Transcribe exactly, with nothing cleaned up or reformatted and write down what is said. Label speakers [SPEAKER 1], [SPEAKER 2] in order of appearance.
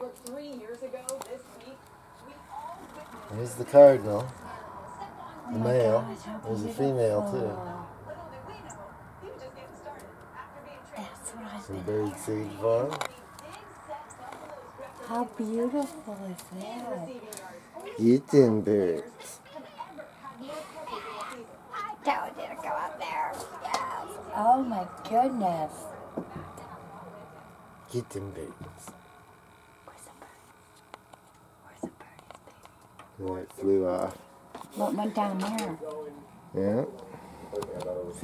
[SPEAKER 1] Here's the cardinal. The
[SPEAKER 2] Oh
[SPEAKER 1] male.
[SPEAKER 2] gosh,
[SPEAKER 1] There's a female too.
[SPEAKER 2] That's what I've
[SPEAKER 1] Some
[SPEAKER 2] been
[SPEAKER 1] bird
[SPEAKER 2] hearing.
[SPEAKER 1] seed farm.
[SPEAKER 2] How beautiful is that?
[SPEAKER 1] Eating birds.
[SPEAKER 2] I told you to go up there. Yes. Oh my goodness.
[SPEAKER 1] Eating birds.
[SPEAKER 2] Where's the bird? Where's the bird?
[SPEAKER 1] And it flew off.
[SPEAKER 2] What went down there?
[SPEAKER 1] Yeah.